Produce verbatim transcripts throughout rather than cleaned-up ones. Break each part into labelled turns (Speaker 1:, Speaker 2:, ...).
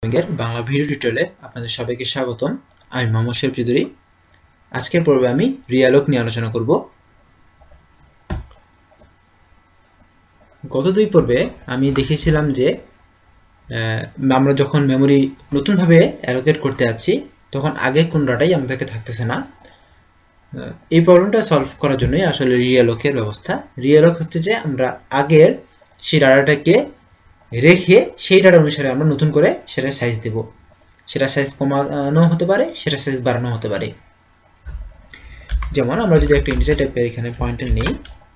Speaker 1: এর বাংলা ভিডিও টিউটোরিয়ালে আপনাদের সবাইকে স্বাগতম। আমি মোহাম্মদ শরীফ চৌধুরী। আজকের পর্বে আমি রিয়ালোক নিয়ে আলোচনা করব। গত দুই পর্বে আমি দেখিয়েছিলাম যে আমরা যখন মেমোরি নতুনভাবে অ্যালোকেট করতে যাচ্ছি তখন আগের কোন ডাটাই আমাদেরকে থাকতেছে না। এই প্রবলেমটা সলভ করার জন্যই আসলে রিয়ালোকের ব্যবস্থা। রিয়ালোক হচ্ছে যে আমরা আগের সেই ডাটাটাকে রেখে সেই ডাটা অনুসারে আমরা নতুন করে সেটা সাইজ দেব। সেটা সাইজ কমানো হতে পারে, সেটা সাইজ বাড়ানো হতে পারে। যেমন আমরা যদি একটা ইন্টিজার টাইপের এখানে পয়েন্টার নেই,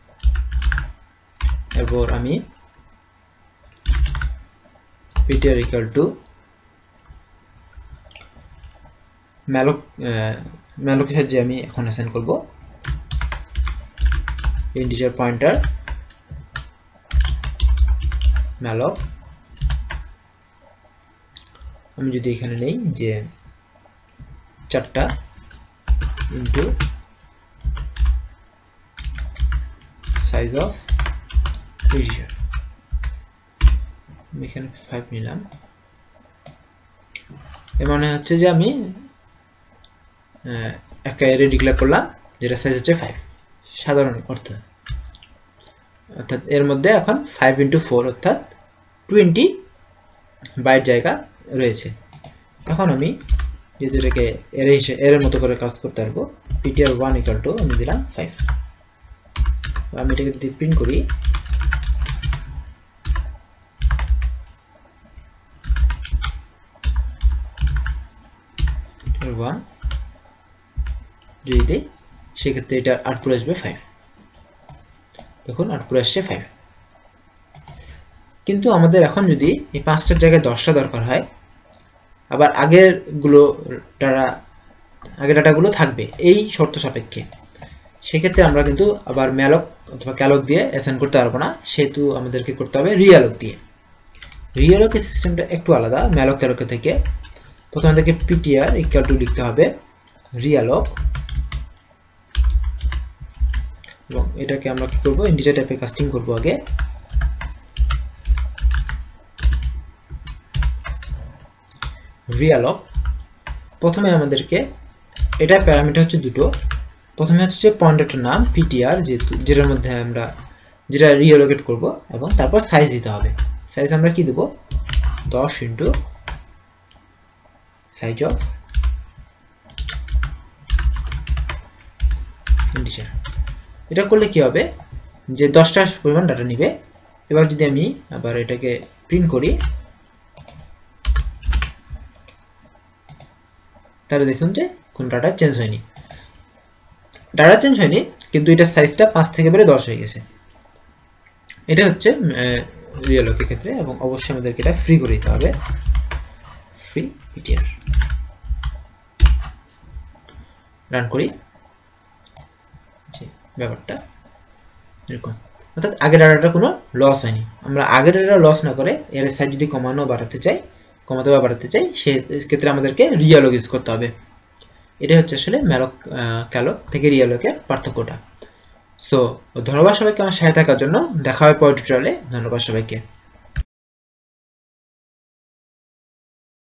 Speaker 1: এরপর আমি ptr equal to malloc malloc এর সাহায্যে আমি এখন অ্যাসাইন করব ইন্টিজার পয়েন্টার malloc। আমি যদি এখানে নেই যে চারটা ইনটু সাইজ অফ ইন্টিজার, আমি এখানে ফাইভ নিলাম। এর মানে হচ্ছে যে আমি একটা অ্যারে ডিক্লেয়ার করলাম যেটা সাইজ হচ্ছে ফাইভ, সাধারণ অর্থ। অর্থাৎ এর মধ্যে এখন ফাইভ ইন্টু ফোর অর্থাৎ টোয়েন্টি বাইট জায়গা রয়েছে। এখন আমি যেহেতু এটাকে অ্যারে হিসেবে অ্যারের মতো করে কাজ করতে পারবো, ptr ওয়ান ইকুয়াল টু আমি দিলাম ফাইভ। আমি এটাকে যদি প্রিন্ট করি, ওয়ান যদি দিই সেক্ষেত্রে এটা আউটপুট আসবে ফাইভ। দেখুন আউটপুট আসছে ফাইভ। কিন্তু আমাদের এখন যদি এই পাঁচটার জায়গায় দশটা দরকার হয়, আবার আগের গুলো ডাটা আগের ডাটাগুলো থাকবে এই শর্ত সাপেক্ষে, সেক্ষেত্রে আমরা কিন্তু আবার ম্যালক অথবা ক্যালক দিয়ে অ্যাসাইন করতে পারবো না, সেহেতু আমাদেরকে করতে হবে রিয়ালোক দিয়ে। রিয়ালোকের সিস্টেমটা একটু আলাদা ম্যালক ক্যালকের থেকে। প্রথমে আমাদেরকে ptr ইকুয়াল টু লিখতে হবে রিয়ালোক, এবং এটাকে আমরা কি করব, ইন্টিজার টাইপে কাস্টিং করব। আগে রিয়ালোক, প্রথমে আমাদেরকে এটা প্যারামিটার হচ্ছে দুটো। প্রথমে হচ্ছে পয়েন্টারটার নাম ptr, যেহেতু যেটার মধ্যে আমরা যেটা রিয়ালোকেট করব, এবং তারপর সাইজ দিতে হবে। সাইজ আমরা কি দেব, দশ ইন্টু সাইজ অফ ইন্টিজার। এটা করলে কি হবে যে দশটা পরিমাণ ডাটা নিবে। এবার যদি আমি আবার এটাকে প্রিন্ট করি, তাহলে দেখুন যে কোন ডাটা চেঞ্জ হয়নি। ডাটা চেঞ্জ হয়নি কিন্তু এটার সাইজটা পাঁচ থেকে বেড়ে দশ হয়ে গেছে। এটা হচ্ছে রিয়ালোকের ক্ষেত্রে, এবং অবশ্যই আমাদেরকে এটা ফ্রি করে দিতে হবে, ফ্রি ptr। রান করি, ব্যাপারটা এরকম। অর্থাৎ আগের ডাটাটা কোনো লস হয়নি। আমরা আগের ডাটা লস না করে এর সাইজ যদি কমানো বাড়াতে চাই, কমাতে বা বাড়াতে চাই, সেক্ষেত্রে আমাদেরকে রিয়ালোক ইউজ করতে হবে। এটাই হচ্ছে আসলে ম্যালক ক্যালক থেকে রিয়ালোকের পার্থক্যটা। সো ধন্যবাদ সবাইকে আমার সাথে থাকার জন্য। দেখা হবে পরের টিউটোরিয়ালে। ধন্যবাদ সবাইকে।